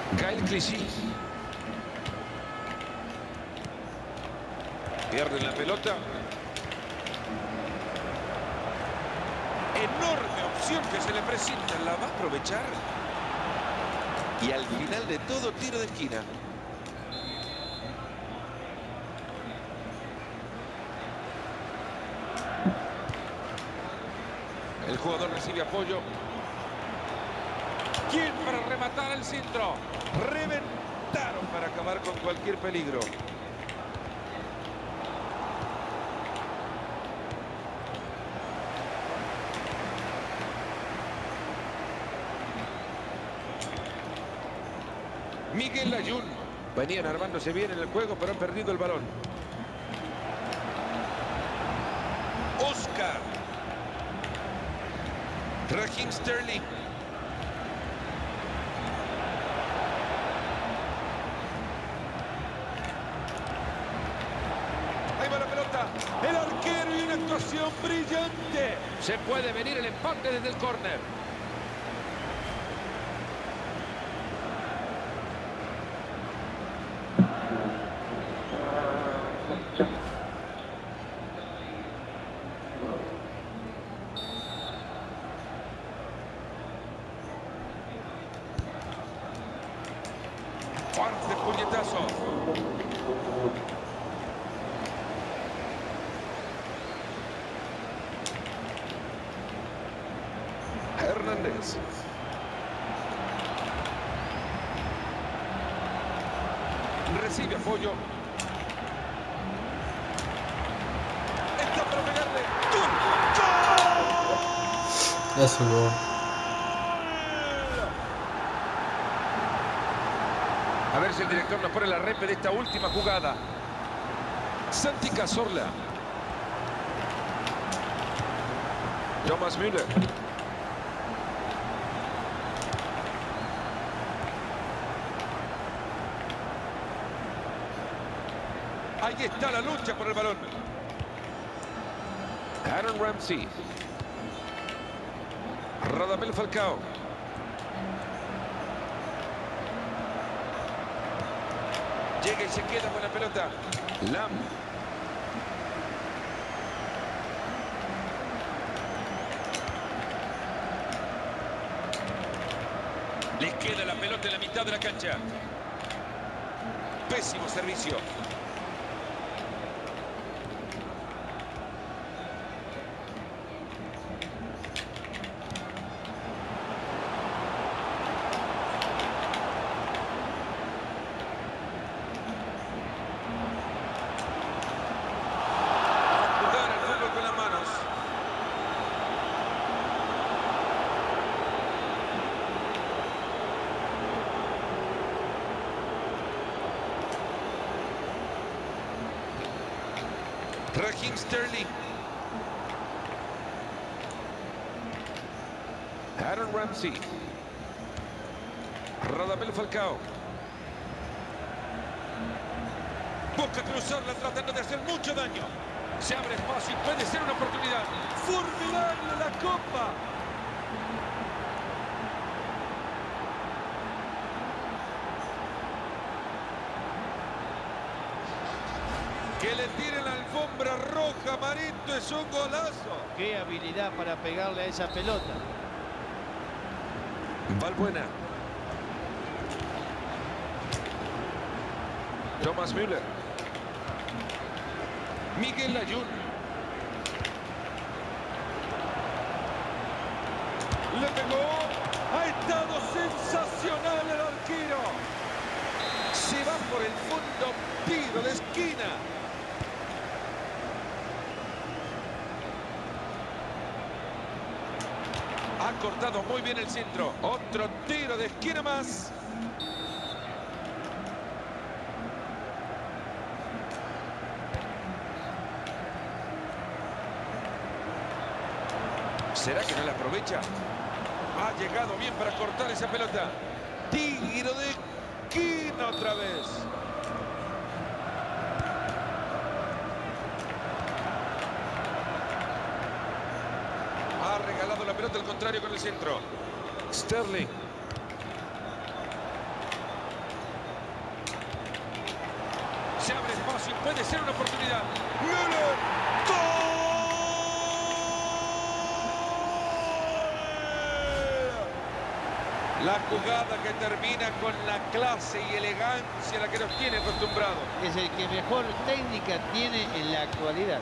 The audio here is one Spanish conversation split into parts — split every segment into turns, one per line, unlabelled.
Gael Clichy. Pierden la pelota. Enorme opción que se le presenta. ¿La va a aprovechar? Y al final de todo, tiro de esquina. El jugador recibe apoyo. ¿Quién para rematar el centro? Reventaron para acabar con cualquier peligro. Miguel Layún. Venían armándose bien en el juego, pero han perdido el balón. Oscar. Raheem Sterling. Ahí va la pelota. El arquero y una actuación brillante. Se puede venir el empate desde el córner. Fuerte puñetazo. Hernández. Recibe apoyo. Está para pegarle. ¡Gol!
Eso, gol.
A ver si el director nos pone la repe de esta última jugada. Santi Cazorla. Thomas Müller. Ahí está la lucha por el balón. Aaron Ramsey. Radamel Falcao. Llega y se queda con la pelota. Lam. Les queda la pelota en la mitad de la cancha. Pésimo servicio. Raheem Sterling. Aaron Ramsey. Radamel Falcao. Busca cruzarla tratando de hacer mucho daño. Se abre espacio y puede ser una oportunidad. Formidable la copa. Que le tiren la alfombra roja, Marito, es un golazo.
Qué habilidad para pegarle a esa pelota.
Valbuena. Thomas Müller. Miguel Layún. Le pegó. Ha estado sensacional el arquero. Se va por el fondo, tiro de esquina. Ha cortado muy bien el centro. Otro tiro de esquina más. ¿Será que no la aprovecha? Ha llegado bien para cortar esa pelota. Tiro de esquina otra vez. Ha regalado la pelota al contrario con el centro. Sterling. espacio, puede ser una oportunidad. ¡Müller! ¡Gol! La jugada que termina con la clase y elegancia a la que nos tiene acostumbrados.
Es el que mejor técnica tiene en la actualidad.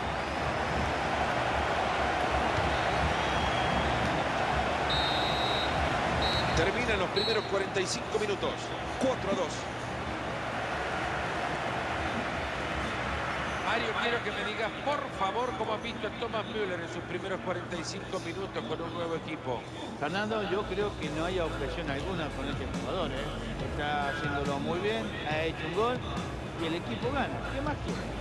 Terminan los primeros 45 minutos. 4-2. Mario, quiero que me digas, por favor, cómo has visto a Thomas Müller en sus primeros 45 minutos con un nuevo equipo.
Fernando, yo creo que no hay objeción alguna con este jugador, ¿eh? Está haciéndolo muy bien, ha hecho un gol y el equipo gana. ¿Qué más quiere?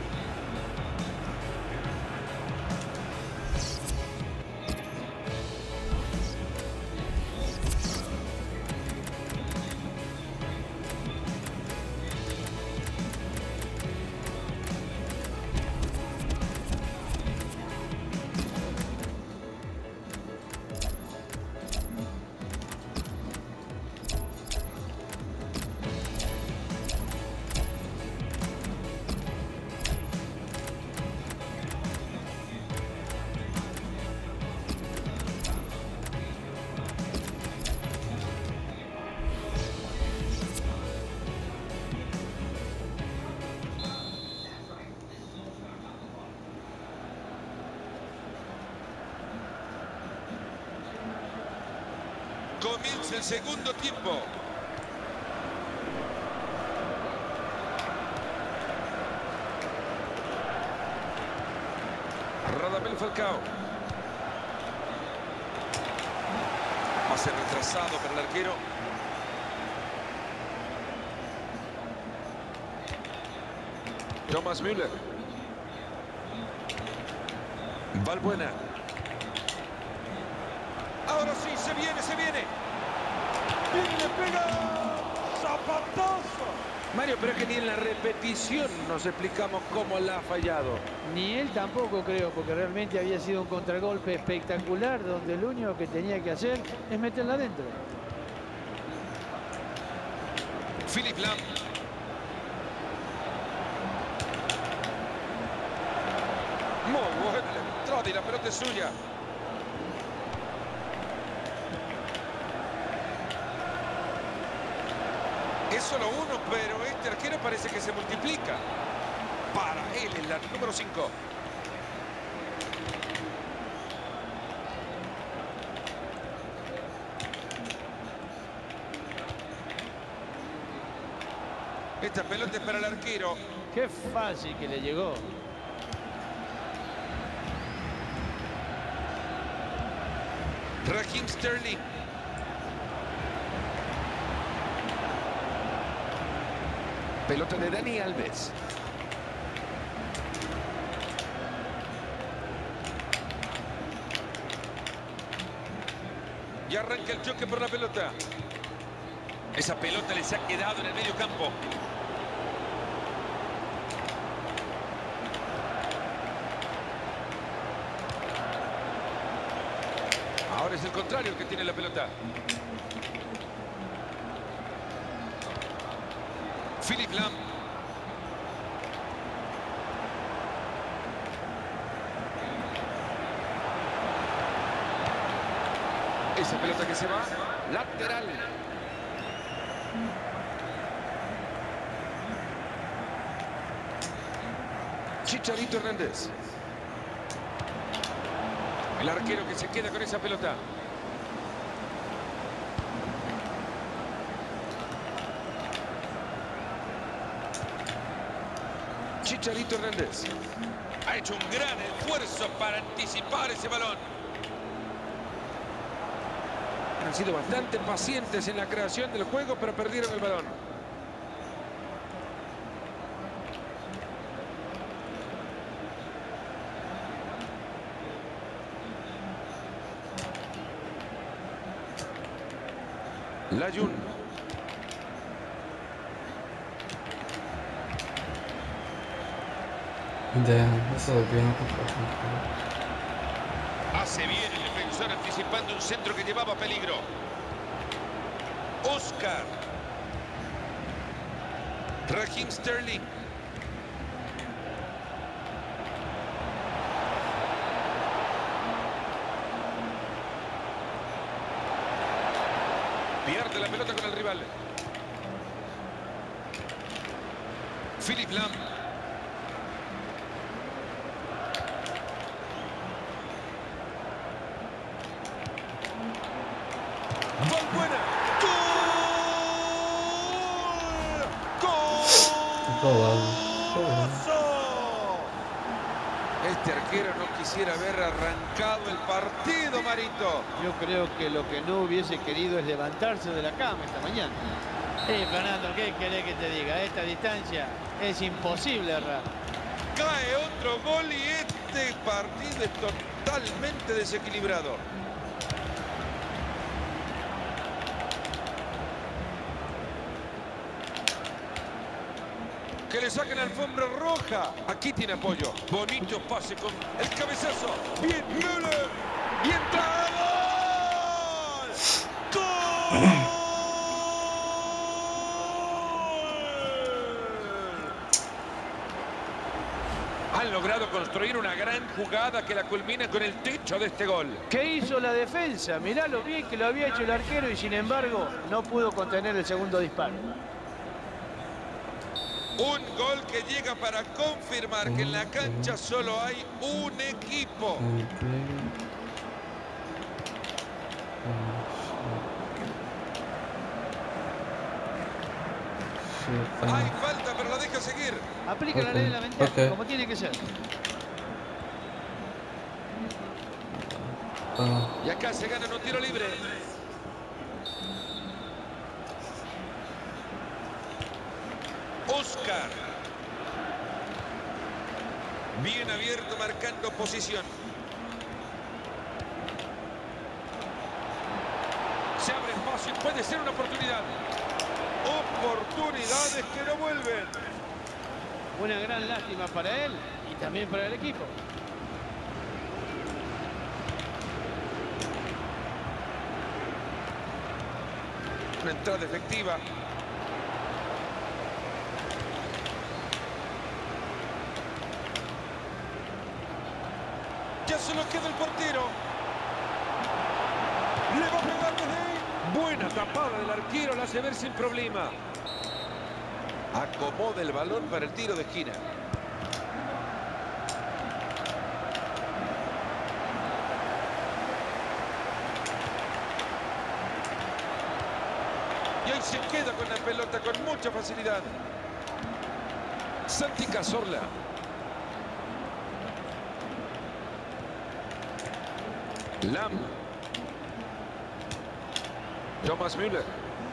Comienza el segundo tiempo. Radamel Falcao. Pase retrasado para el arquero. Thomas Müller. Valbuena. Ahora sí, se viene, se viene. ¡Viene, le pega! ¡Zapatazo! Mario, pero es que ni en la repetición nos explicamos cómo la ha fallado.
Ni él tampoco, creo, porque realmente había sido un contragolpe espectacular donde lo único que tenía que hacer es meterla adentro.
Philipp Lahm. Muy buena la entrada y la pelota es suya. Es solo uno, pero este arquero parece que se multiplica. Para él es la número 5. Esta pelota es para el arquero.
Qué fácil que le llegó.
Raheem Sterling. Pelota de Dani Alves. Y arranca el choque por la pelota. Esa pelota les ha quedado en el medio campo. Ahora es el contrario el que tiene la pelota. Philipp Lahm. Esa pelota que se va. Lateral. Chicharito Hernández. El arquero que se queda con esa pelota. Chicharito Hernández. Ha hecho un gran esfuerzo para anticipar ese balón. Han sido bastante pacientes en la creación del juego, pero perdieron el balón. Layún. Hace bien el defensor anticipando un centro que llevaba peligro. Oscar. Raheem Sterling. Pierde la pelota con el rival. Philipp Lahm. Valbuena. ¡Gol! Este arquero no quisiera haber arrancado el partido, Marito.
Yo creo que lo que no hubiese querido es levantarse de la cama esta mañana. Fernando, ¿qué querés que te diga? A esta distancia es imposible errar.
Cae otro gol y este partido es totalmente desequilibrado. Que le saquen la alfombra roja. Aquí tiene apoyo. Bonito pase con el cabezazo. Bien, Müller. Y entra. ¡Gol! ¡Gol! Han logrado construir una gran jugada que la culmina con el techo de este gol.
¿Qué hizo la defensa? Mirá lo bien que lo había hecho el arquero y sin embargo no pudo contener el segundo disparo.
Un gol que llega para confirmar que en la cancha solo hay un equipo. Hay falta, pero la deja seguir.
Aplica la ley de la ventaja, como tiene que ser.
Y acá se gana un tiro libre. Oscar. Bien abierto, marcando posición. Se abre espacio, puede ser una oportunidad. Oportunidades que no vuelven.
Una gran lástima para él y también para el equipo.
Una entrada efectiva. Ya se lo queda el portero. Le va a pegar desde ahí. Buena tapada del arquero, la hace ver sin problema. Acomoda el balón para el tiro de esquina. Y ahí se queda con la pelota con mucha facilidad. Santi Cazorla. Lahm. Thomas Müller.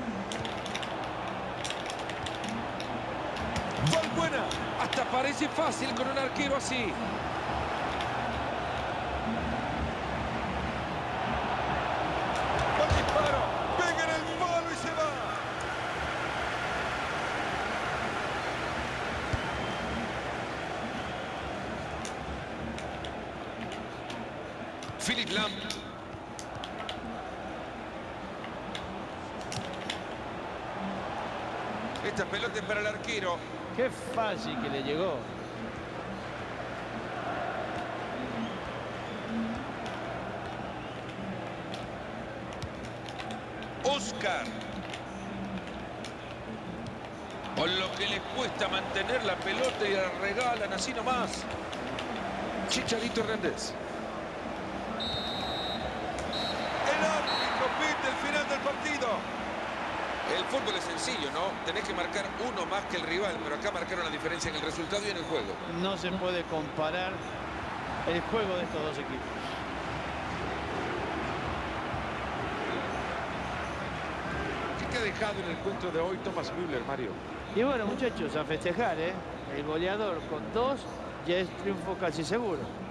Valbuena. Hasta parece fácil con un arquero así. Buen disparo. Pega en el palo y se va. Philipp Lahm. Esta pelota es para el arquero.
Qué fácil que le llegó.
Oscar. Con lo que les cuesta mantener la pelota y la regalan así nomás. Chicharito Hernández. El árbitro pita el final del partido. El fútbol es sencillo, ¿no? Tenés que marcar uno más que el rival, pero acá marcaron la diferencia en el resultado y en el juego.
No se puede comparar el juego de estos dos equipos.
¿Qué te ha dejado en el encuentro de hoy Thomas Müller, Mario?
Y bueno, muchachos, a festejar, ¿eh? El goleador con 2 ya es triunfo casi seguro.